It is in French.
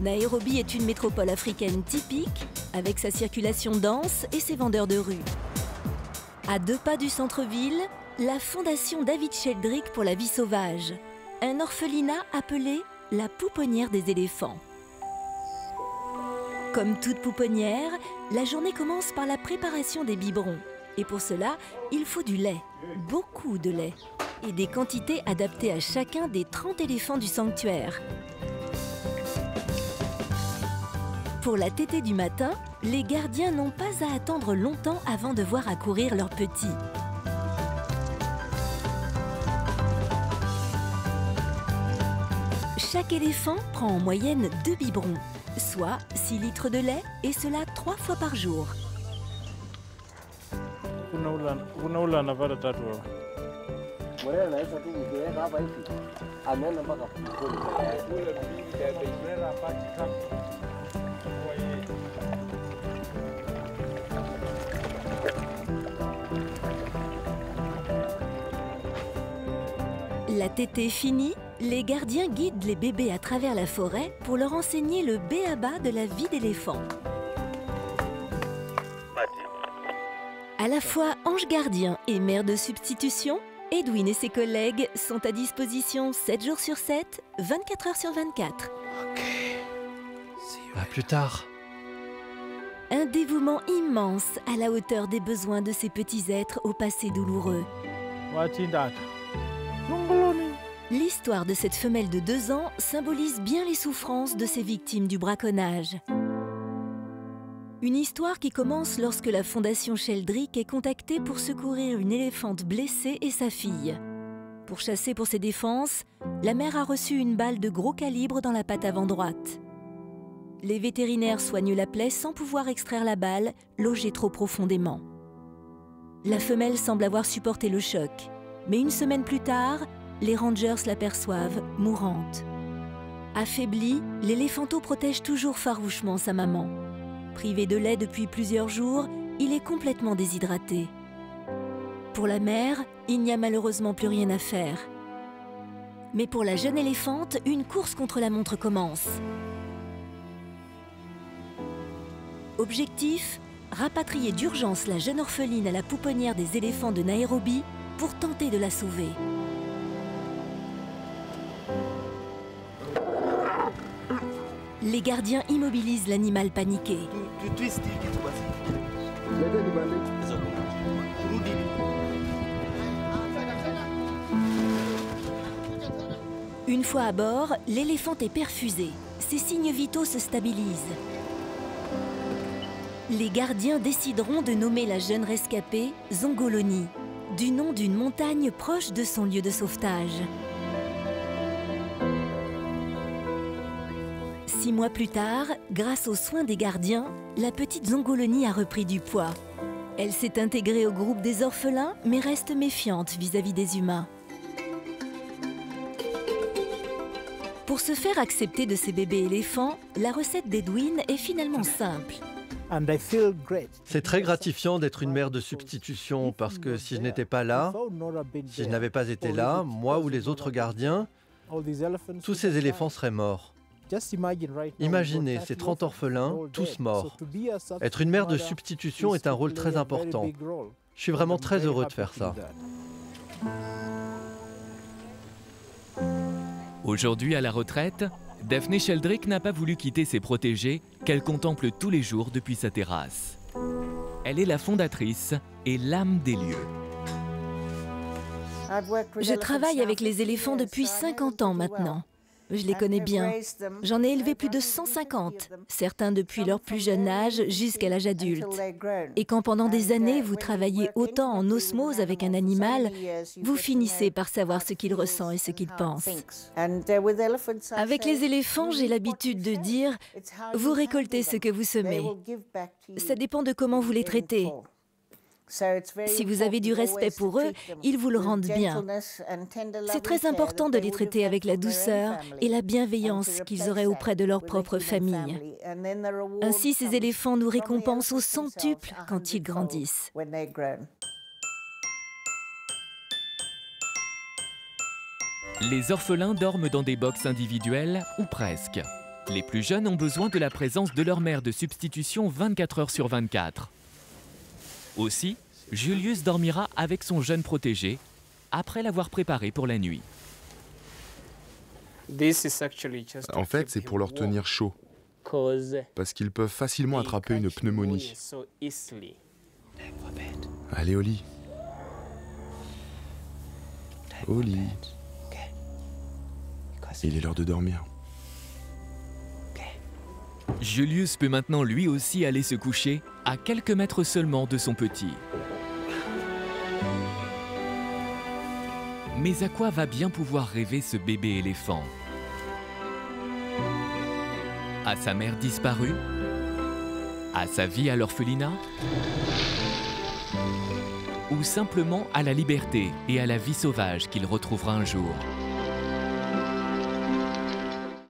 Nairobi est une métropole africaine typique, avec sa circulation dense et ses vendeurs de rue. À 2 pas du centre-ville, la Fondation David Sheldrick pour la vie sauvage, un orphelinat appelé la pouponnière des éléphants. Comme toute pouponnière, la journée commence par la préparation des biberons. Et pour cela, il faut du lait, beaucoup de lait, et des quantités adaptées à chacun des 30 éléphants du sanctuaire. Pour la tétée du matin, les gardiens n'ont pas à attendre longtemps avant de voir accourir leurs petits. Chaque éléphant prend en moyenne 2 biberons, soit 6 litres de lait, et cela 3 fois par jour. La tétée finie, les gardiens guident les bébés à travers la forêt pour leur enseigner le b.a.-ba de la vie d'éléphant. À la fois ange gardien et mère de substitution, Edwin et ses collègues sont à disposition 7 jours sur 7, 24 heures sur 24. À plus tard. Un dévouement immense à la hauteur des besoins de ces petits êtres au passé douloureux. L'histoire de cette femelle de 2 ans symbolise bien les souffrances de ces victimes du braconnage. Une histoire qui commence lorsque la Fondation Sheldrick est contactée pour secourir une éléphante blessée et sa fille. Pour chasser pour ses défenses, la mère a reçu une balle de gros calibre dans la patte avant droite. Les vétérinaires soignent la plaie sans pouvoir extraire la balle, logée trop profondément. La femelle semble avoir supporté le choc, mais une semaine plus tard, les rangers l'aperçoivent mourante. Affaibli, l'éléphanteau protège toujours farouchement sa maman. Privé de lait depuis plusieurs jours, il est complètement déshydraté. Pour la mère, il n'y a malheureusement plus rien à faire. Mais pour la jeune éléphante, une course contre la montre commence. Objectif, rapatrier d'urgence la jeune orpheline à la pouponnière des éléphants de Nairobi pour tenter de la sauver. Les gardiens immobilisent l'animal paniqué. Une fois à bord, l'éléphant est perfusé. Ses signes vitaux se stabilisent. Les gardiens décideront de nommer la jeune rescapée Zongoloni, du nom d'une montagne proche de son lieu de sauvetage. 6 mois plus tard, grâce aux soins des gardiens, la petite Zongoloni a repris du poids. Elle s'est intégrée au groupe des orphelins, mais reste méfiante vis-à-vis des humains. Pour se faire accepter de ces bébés éléphants, la recette d'Edwin est finalement simple. C'est très gratifiant d'être une mère de substitution parce que si je n'étais pas là, si je n'avais pas été là, moi ou les autres gardiens, tous ces éléphants seraient morts. Imaginez ces 30 orphelins, tous morts. Être une mère de substitution est un rôle très important. Je suis vraiment très heureux de faire ça. Aujourd'hui à la retraite, Daphne Sheldrick n'a pas voulu quitter ses protégés qu'elle contemple tous les jours depuis sa terrasse. Elle est la fondatrice et l'âme des lieux. Je travaille avec les éléphants depuis 50 ans maintenant. Je les connais bien. J'en ai élevé plus de 150, certains depuis leur plus jeune âge jusqu'à l'âge adulte. Et quand pendant des années vous travaillez autant en osmose avec un animal, vous finissez par savoir ce qu'il ressent et ce qu'il pense. Avec les éléphants, j'ai l'habitude de dire « vous récoltez ce que vous semez ». Ça dépend de comment vous les traitez. Si vous avez du respect pour eux, ils vous le rendent bien. C'est très important de les traiter avec la douceur et la bienveillance qu'ils auraient auprès de leur propre famille. Ainsi, ces éléphants nous récompensent au centuple quand ils grandissent. Les orphelins dorment dans des box individuelles ou presque. Les plus jeunes ont besoin de la présence de leur mère de substitution 24 heures sur 24. Aussi, Julius dormira avec son jeune protégé après l'avoir préparé pour la nuit. En fait, c'est pour leur tenir chaud, parce qu'ils peuvent facilement attraper une pneumonie. Allez au lit. Au lit. Il est l'heure de dormir. Julius peut maintenant lui aussi aller se coucher à quelques mètres seulement de son petit. Mais à quoi va bien pouvoir rêver ce bébé éléphant? À sa mère disparue? À sa vie à l'orphelinat? Ou simplement à la liberté et à la vie sauvage qu'il retrouvera un jour?